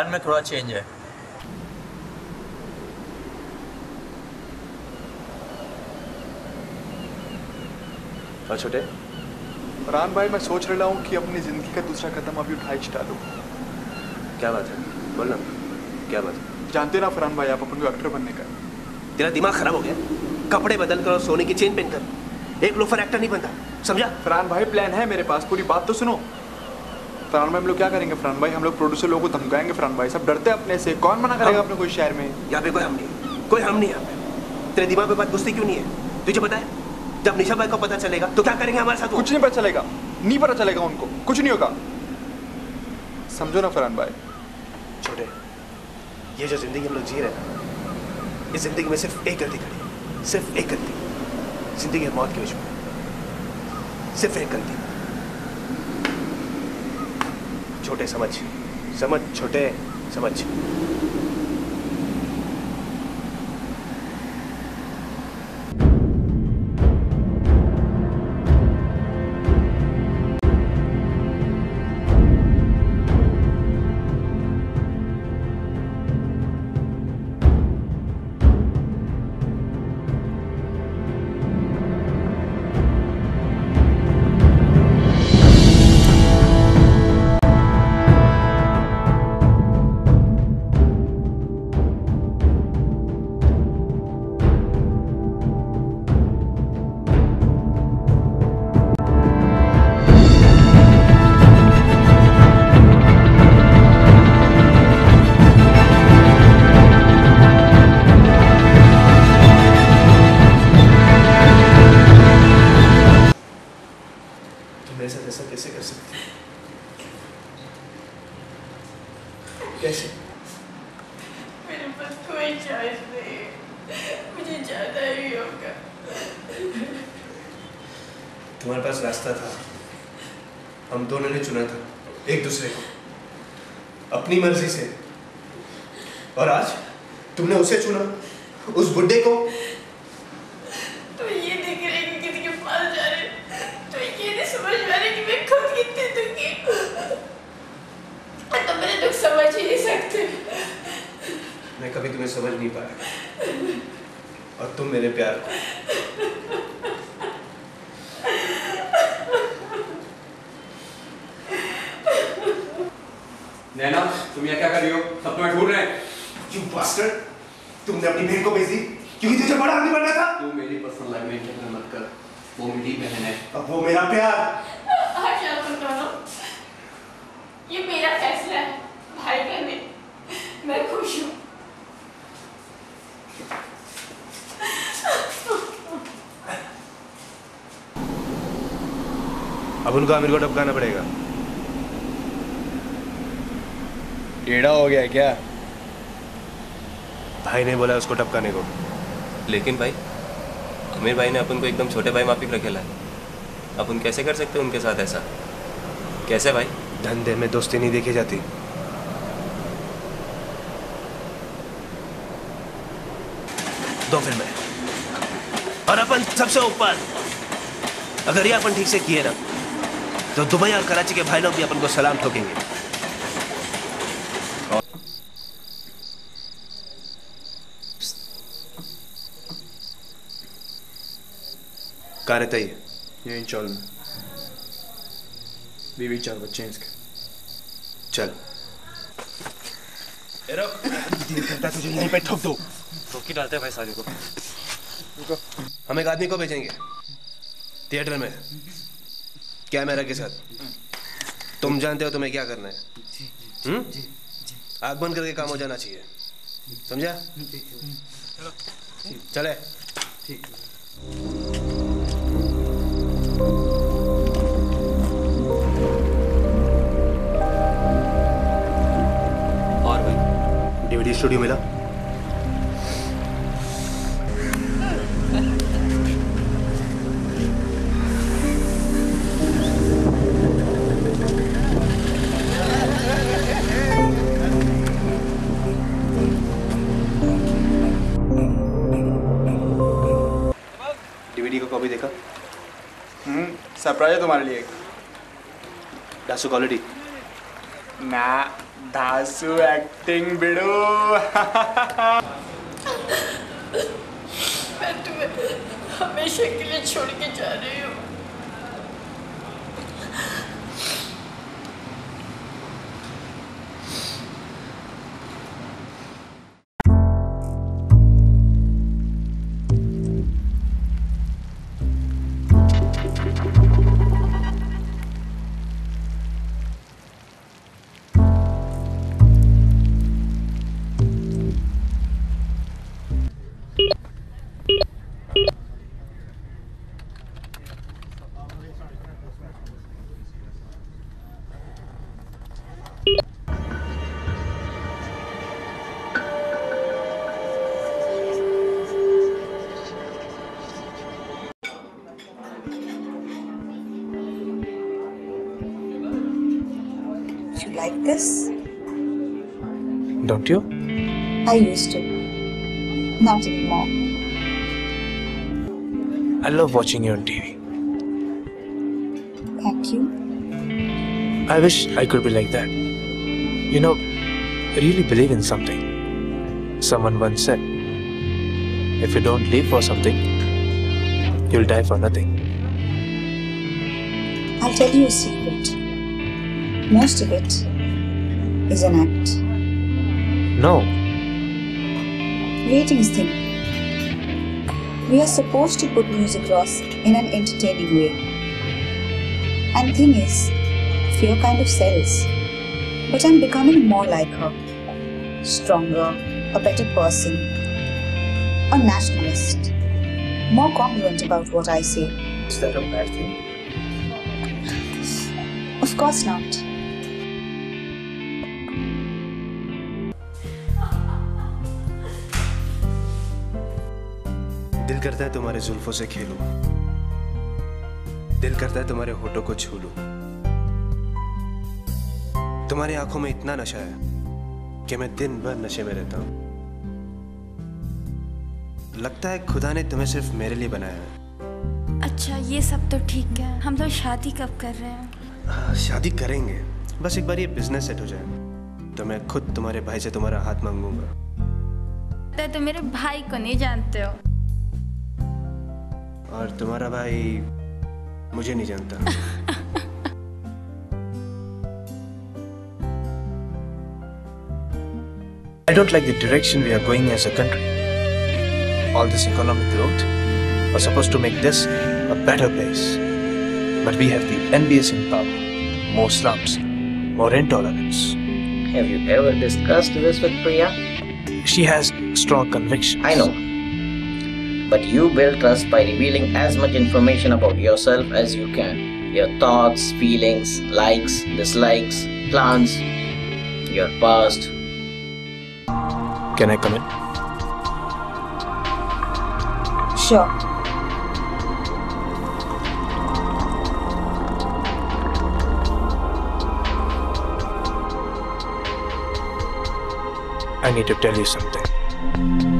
Plan में थोड़ा change है। और छोटे फरहान भाई, मैं सोच रहा हूँ कि अपनी जिंदगी का दूसरा कदम अभी उठा ही डालूं। क्या बात है, बोलना क्या बात है? जानते ना फरहान भाई, आप अपन को एक्टर बनने का। तेरा दिमाग खराब हो गया? कपड़े बदल कर और सोने की चेन पहनकर एक लोफर एक्टर नहीं बनता, समझा? फरहान भाई प्लान है मेरे पास, पूरी बात तो सुनो। फरहान भाई हम लोग क्या करेंगे फरहान भाई, हम लोग प्रोड्यूसर लोगों को धमकाएंगे फरहान भाई, सब डरते हैं अपने से, कौन मना करेगा अपने कोई शहर में। यहाँ पे कोई हम नहीं यहाँ पे। तेरे दिमाग में बात घुसती क्यों नहीं है? तुझे पता है जब निशा भाई को पता चलेगा तो क्या करेंगे हमारे साथ? कुछ नहीं पता चलेगा, नहीं पता चलेगा उनको, कुछ नहीं होगा, समझो ना फरहान भाई। छोटे, ये जो जिंदगी हम लोग जी रहे हैं, इस जिंदगी में सिर्फ एक गलती खड़ी है, सिर्फ एक गलती। जिंदगी और मौत के बीच में सिर्फ एक गलती। छोटे समझ, समझ छोटे, समझ। ऐसा कैसे कर सकती? कैसे? मेरे पास कोई चॉइस नहीं, मुझे जाना ही होगा। तुम्हारे पास रास्ता था, हम दोनों ने चुना था एक दूसरे को अपनी मर्जी से, और आज तुमने उसे चुना, उस बुड्ढे को। तो ये देख रहे कि किसी के पास जा रहे, तो ये नहीं समझ पा रहे कि मैं खुद कितनी दुखी हूँ। तो मेरे दुख समझ ही नहीं सकते। मैं कभी तुम्हें समझ नहीं पाया, और तुम मेरे प्यार को। नैना, तुम यहाँ क्या कर रही हो? सब तुम्हें ढूंढ रहे हैं। You bastard! तुमने अपनी बहन को भेज दी क्योंकि तुझे बड़ा आदमी बनना था। तू मेरी पर्सनल लाइफ में इंटरफेयर मत कर, वो मेरी बहन है। अब वो मेरा प्यार। आशा तुम दोनों, ये मेरा फैसला है, भाई का नहीं। मैं खुश हूँ। अब उनको आमिर को टपकाना पड़ेगा। टेढ़ा हो गया क्या? भाई ने बोला उसको टपकाने को। लेकिन भाई, आमिर भाई ने अपन को एकदम छोटे भाई माफिक रखेला है, अपन कैसे कर सकते हैं उनके साथ ऐसा? कैसे भाई? धंधे में दोस्ती नहीं देखी जाती। दो फिल्में और अपन सबसे ऊपर। अगर ये अपन ठीक से किए ना, तो दुबई और कराची के भाई लोग भी अपन को सलाम ठोकेंगे। कहाँ रहता है? ये इंचॉल में, बीवी 4 बच्चे हैं इसके। चल करता तुझे यहीं पे ठोक दो। ठोक ही डालते हैं भाई सारे को। हम एक आदमी को भेजेंगे थिएटर में कैमरा के साथ। तुम जानते हो तुम्हें क्या करना है। आग बंद करके काम हो जाना चाहिए, समझा? चले। और भाई, डीवीडी स्टूडियो मिला? डीवीडी का कॉपी देखा? सरप्राइज है तुम्हारे लिए। डासू क्वालिटी ना, धासु एक्टिंग बिड़ो। मैं तुम्हें हमेशा के लिए छोड़ के जा रही हूँ। You like this? Don't you? I used to. Not anymore. I love watching you on TV. Thank you. I wish I could be like that. You know, I really believe in something. Someone once said, if you don't live for something, you'll die for nothing. I'll tell you a secret. Most of it is an act. No. Ratings thing. We are supposed to put news across in an entertaining way. And thing is, fear kind of sells. But I'm becoming more like her. Stronger, a better person, a nationalist. More congruent about what I say. Is that a bad thing? Of course not. दिल करता है तुम्हारे जुल्फों से खेलूं, दिल करता है तुम्हारे होठों को छू लूं। तुम्हारी आंखों में इतना नशा है कि मैं दिन भर नशे में रहता हूं। लगता है खुदा ने तुम्हें सिर्फ मेरे लिए बनाया है। अच्छा, ये सब तो ठीक है, हम लोग शादी कब कर रहे हैं? शादी करेंगे, बस एक बार ये बिजनेस सेट हो जाए तो मैं खुद तुम्हारे भाई से तुम्हारा हाथ मांगूंगा। तो मेरे भाई को नहीं जानते हो और तुम्हारा भाई मुझे नहीं जानता। I don't like the direction we are going as a country. All this economic growth was supposed to make this a better place. But we have the NBS in power, more slums, more intolerance. Have you ever discussed this with Priya? She has strong conviction. I know. But you build trust by revealing as much information about yourself as you can. Your thoughts, feelings, likes, dislikes, plans, your past. Can I come in? Sure. I need to tell you something.